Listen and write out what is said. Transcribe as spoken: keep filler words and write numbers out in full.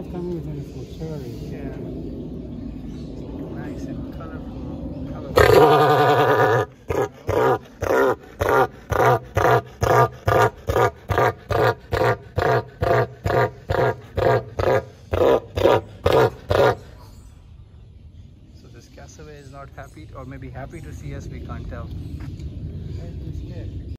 have coming with any food, sorry. Yeah. Nice and colorful. colorful. So this cassowary is not happy, or maybe happy to see us, we can't tell.